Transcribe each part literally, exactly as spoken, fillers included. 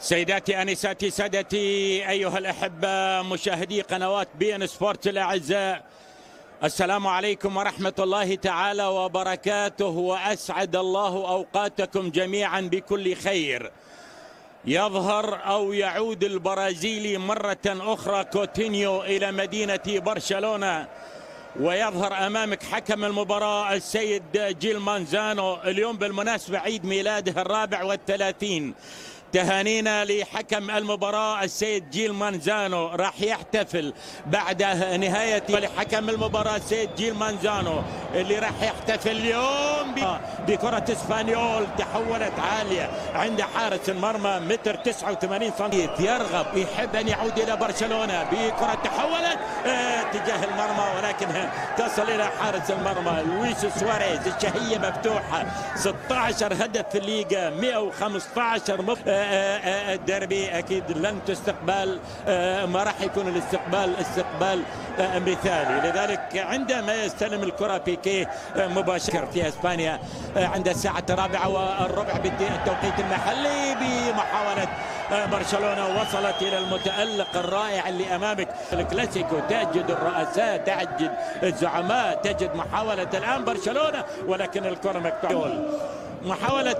سيداتي انساتي سادتي ايها الاحبه مشاهدي قنوات بي ان سبورت الاعزاء، السلام عليكم ورحمه الله تعالى وبركاته، واسعد الله اوقاتكم جميعا بكل خير. يظهر او يعود البرازيلي مره اخرى كوتينيو الى مدينه برشلونه، ويظهر امامك حكم المباراه السيد جيل مانزانو. اليوم بالمناسبه عيد ميلاده الرابع والثلاثين. تهانينا لحكم المباراة السيد جيل مانزانو، راح يحتفل بعد نهاية لحكم المباراة السيد جيل مانزانو اللي راح يحتفل اليوم بكرة اسبانيول تحولت عالية عند حارس المرمى متر تسعة وثمانين سنتيمتر، يرغب يحب ان يعود الى برشلونة بكرة تحولت اتجاه المرمى ولكنها تصل الى حارس المرمى لويس سواريز. الشهية مفتوحة، ستة عشر هدف في الليغا، مئة وخمسة عشر مف... الدربي اكيد لن تستقبل، ما راح يكون الاستقبال استقبال مثالي. لذلك عندما يستلم الكره بيكيه مباشر في اسبانيا عند الساعه الرابعه والربع بالتوقيت المحلي بمحاوله برشلونه، وصلت الى المتالق الرائع اللي امامك الكلاسيكو. تجد الرؤساء، تجد الزعماء، تجد محاوله الان برشلونه ولكن الكره مقطوعه. محاوله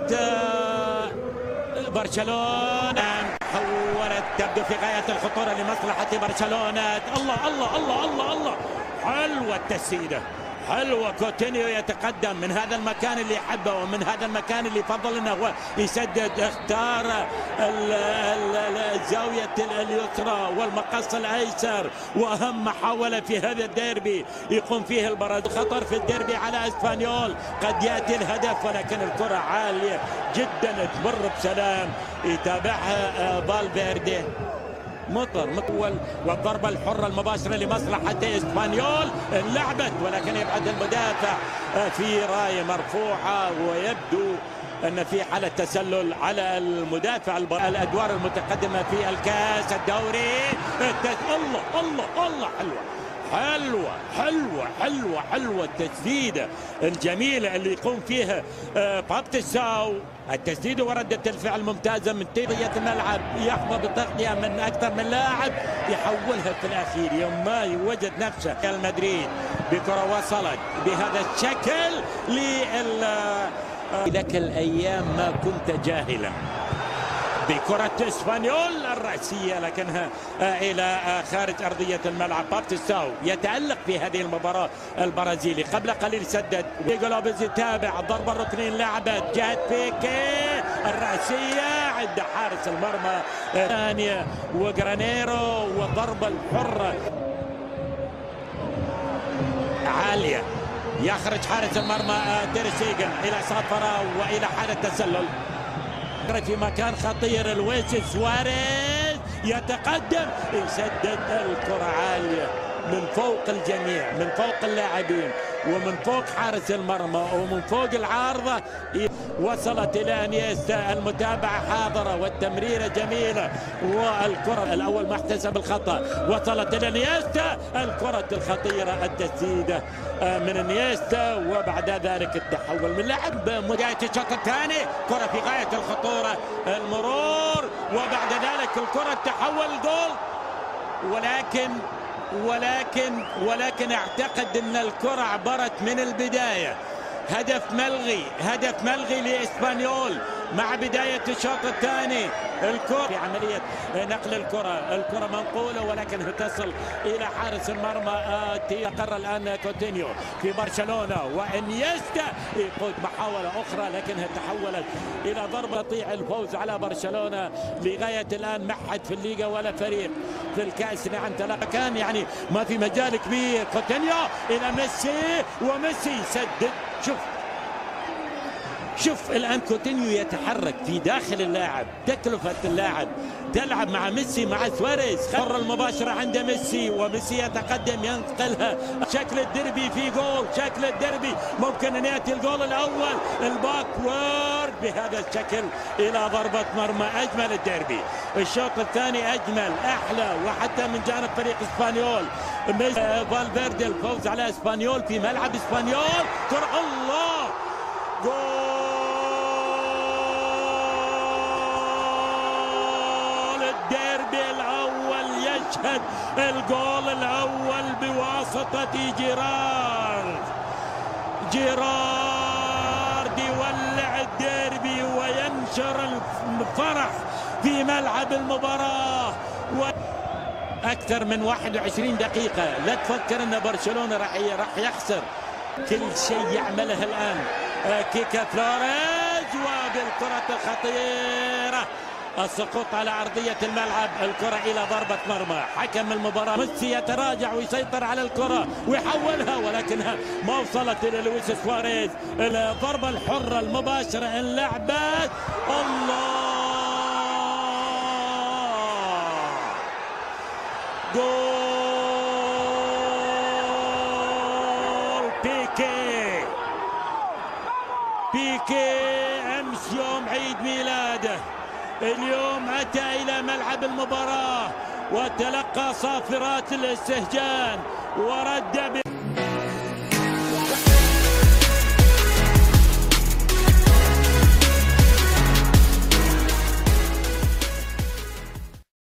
برشلونة حولت، تبدو في غاية الخطورة لمصلحة برشلونة. الله الله الله الله الله، حلوة التسديدة، حلوة. كوتينيو يتقدم من هذا المكان اللي يحبه ومن هذا المكان اللي يفضل انه هو يسدد. اختار الزاوية اليسرى والمقص الايسر، واهم محاولة في هذا الديربي يقوم فيه البرازيل. خطر في الديربي على اسبانيول، قد ياتي الهدف ولكن الكرة عالية جدا تمر بسلام، يتابعها فالفيردي. مطر مطول والضربة الحرة المباشرة لمصلحة اسبانيول، لعبت ولكن يبعد المدافع في راية مرفوعة، ويبدو ان في حالة تسلل على المدافع. الادوار المتقدمة في الكاس الدوري، الله الله الله، حلوة حلوة حلوة حلوة حلوة التسديدة الجميلة اللي يقوم فيها بابتساو. التسديدة وردة الفعل ممتازة من تغطية الملعب، يحظى بتغطية من أكثر من لاعب، يحولها في الأخير يوم ما يوجد نفسه. ريال مدريد بكرة وصلت بهذا الشكل لل ذاك الأيام ما كنت جاهلا بكرة اسبانيول الرأسية لكنها إلى خارج أرضية الملعب. بابتساو يتألق في هذه المباراة البرازيلي، قبل قليل سدد. بيجولوبيز يتابع الضربة الركنية، لعبت جهة بيكي الرأسية عند حارس المرمى ثانية وجرانيرو، والضربة الحرة عالية. يخرج حارس المرمى تير شتيجن إلى صفرة وإلى حالة تسلل في مكان خطير. لويس سواريز يتقدم، يسدد الكرة عالية من فوق الجميع، من فوق اللاعبين ومن فوق حارس المرمى ومن فوق العارضة. وصلت إلى انيستا، المتابعة حاضرة والتمريرة جميلة، والكرة الأول ما احتسب الخطأ. وصلت إلى انيستا، الكرة الخطيرة التسديدة من انيستا، وبعد ذلك التحول من لعب بداية الشوط الثاني. كرة في غاية الخطورة، المرور وبعد ذلك الكرة تحول جول، ولكن ولكن ولكن اعتقد ان الكرة عبرت من البداية هدف ملغي، هدف ملغي لإسبانيول مع بداية الشوط الثاني. الكرة في عملية نقل الكرة، الكرة منقولة ولكن تصل إلى حارس المرمى. يقر الآن كوتينيو في برشلونة، وانيستا يقود محاولة أخرى لكنها تحولت إلى ضربة تطيع الفوز على برشلونة. لغاية الآن ما حد في الليغا ولا فريق في الكأس نعم تلقى، كان يعني ما في مجال كبير. كوتينيو إلى ميسي، وميسي يسدد. شوف شوف الآن كوتينيو يتحرك في داخل اللاعب، تكلفة اللاعب تلعب مع ميسي مع سواريز. خر المباشرة عند ميسي، وميسي يتقدم ينقلها. شكل الدربي في جول، شكل الدربي ممكن أن يأتي الجول الأول. الباكورد بهذا الشكل إلى ضربة مرمى. أجمل الدربي، الشوط الثاني أجمل أحلى، وحتى من جانب فريق اسبانيول. فالفيردي الفوز على اسبانيول في ملعب اسبانيول. كرة الله، جول يشهد الجول الأول بواسطة جيرارد. جيرارد يولع الديربي وينشر الفرح في ملعب المباراة. و... أكثر من واحد وعشرين دقيقة، لا تفكر أن برشلونة راح راح يخسر. كل شيء يعمله الآن كيكا فلوريز، وبالكرة الخطيرة السقوط على أرضية الملعب، الكرة إلى ضربة مرمى. حكم المباراة ميسي يتراجع ويسيطر على الكرة ويحولها، ولكنها ما وصلت إلى لويس سواريز. الضربة الحرة المباشرة انلعبت. الله، جول بيكي. بيكي أمس يوم عيد ميلاده، اليوم أتى إلى ملعب المباراة وتلقى صافرات الاستهجان ورد